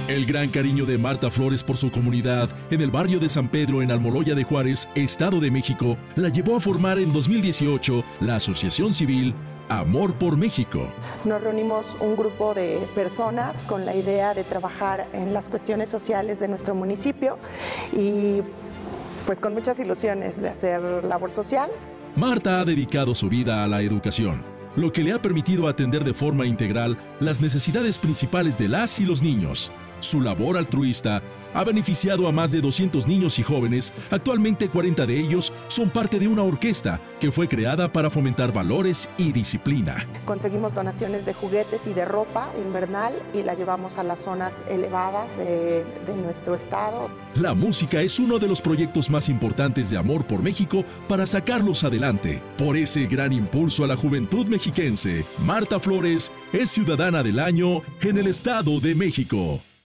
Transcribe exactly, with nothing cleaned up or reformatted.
El gran cariño de Marta Flores por su comunidad en el barrio de San Pedro en Almoloya de Juárez, Estado de México, la llevó a formar en dos mil dieciocho la asociación civil Amor por México. Nos reunimos un grupo de personas con la idea de trabajar en las cuestiones sociales de nuestro municipio y pues con muchas ilusiones de hacer labor social. Marta ha dedicado su vida a la educación, lo que le ha permitido atender de forma integral las necesidades principales de las y los niños. Su labor altruista ha beneficiado a más de doscientos niños y jóvenes. Actualmente cuarenta de ellos son parte de una orquesta que fue creada para fomentar valores y disciplina. Conseguimos donaciones de juguetes y de ropa invernal y la llevamos a las zonas elevadas de, de nuestro estado. La música es uno de los proyectos más importantes de Amor por México para sacarlos adelante. Por ese gran impulso a la juventud mexiquense, Marta Flores es Ciudadana del Año en el Estado de México.